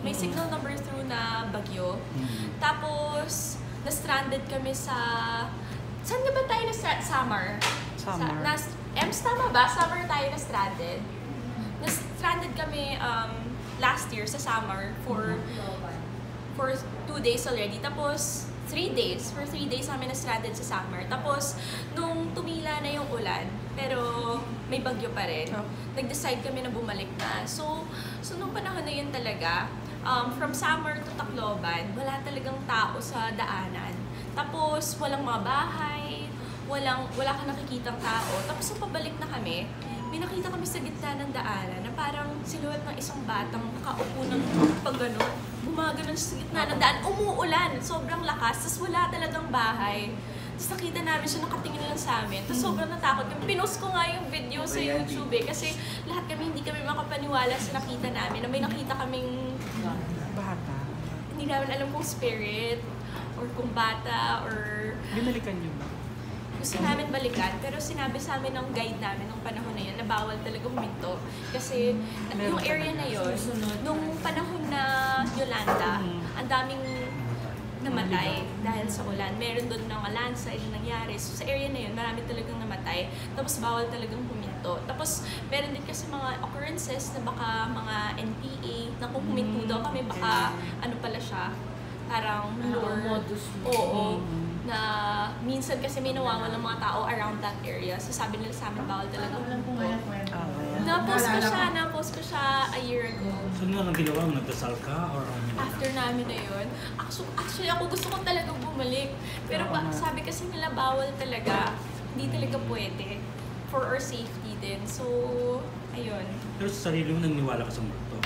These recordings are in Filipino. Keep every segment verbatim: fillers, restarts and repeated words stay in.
may signal number through na bagyo. Mm-hmm. Tapos, na-stranded kami sa... Saan na ba tayo na-stranded? Samar. Samar. Sa, na, Ems, tama ba? Samar tayo na-stranded. Na-stranded kami um, last year sa Samar for for two days already. Tapos, three days. For three days kami na-stranded sa Samar. Tapos, nung tumila na yung ulan, pero may bagyo pa rin, oh. nag-decide kami na bumalik na. So, so nung panahon na yun talaga, um, from Samar to Tacloban, wala talagang tao sa daanan. Tapos, walang mga bahay, walang, wala ka nakikitang tao. Tapos, nung pabalik na kami, may nakita kami sa gitna ng daanan na parang siluwet ng isang batang nakaupo ng pag gano'n. Gumaganon sa gitna ng daan. Umuulan, sobrang lakas, tapos wala talagang bahay. Tapos nakita namin siya, nakatingin lang sa amin. Tapos sobrang natakot kami. Pinost ko nga yung video sa YouTube eh. Kasi lahat kami, hindi kami makapaniwala sa nakita namin. Na may nakita kaming bata. Hindi namin alam kung spirit, or kung bata, or... Binalikan niyo ba? Gusto namin balikan, pero sinabi sa amin ng guide namin nung panahon na yun na bawal talaga huminto. Kasi yung area na yun, nung panahon na Yolanda, ang daming namatay dahil sa ulan. Meron doon ng landslide na nangyari. So sa area na yun, marami talagang namatay. Tapos bawal talagang huminto. Tapos meron din kasi mga occurrences na baka mga N P A na kung huminto daw kami, baka ano pala siya, parang lure. Oo. Na minsan kasi may nawawalan ng mga tao around that area. So sabi nila sa amin, bawal talaga huminto. Na-post ko siya, na-post ko siya a year ago. So ano ang ginawa mo? Nagdasal ka? Or ano? After namin na yun, actually, actually ako gusto ko talagang bumalik. Pero ba, sabi kasi nila bawal talaga. Hindi talaga pwede. For our safety din. So, ayun. Pero sa sarili mo naniniwala ka sa multo?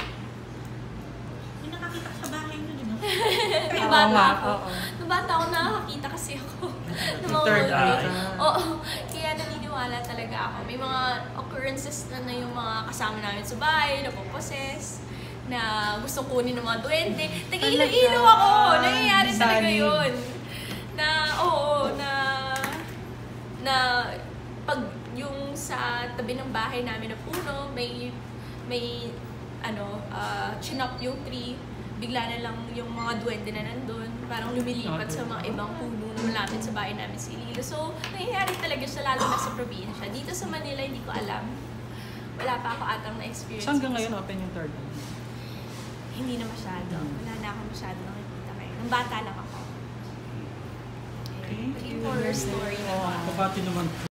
May nakakita ka sa bahay nyo, di ba? Nung bata ako. Nung bata ako nakakakita kasi ako. Third eye. Oo. Kaya naniniwala talaga ako. May mga occurrences na na yung mga kasama namin sa bahay, napoposes, na gusto kunin ng mga duwende. Nag-ilo-ilo ako! Nangyayari talaga yun. Na, oo, na, na, pag yung sa tabi ng bahay namin na puno, may, may, ano, uh, chinop yung tree, bigla na lang yung mga duwende na nandun, parang lumilipat sa mga ibang puno na malapit sa bahay namin sa Iloilo. So, nangyayari talaga siya, lalo na sa probinsya. Dito sa Manila, hindi ko alam. Wala pa ako atang na-experience. So, hanggang ngayon, open yung third eye? Hindi na masyado. Wala na ako masyado nakikita ngayon. Nung bata lang ako. Thank you. Horror story naman. Pabati naman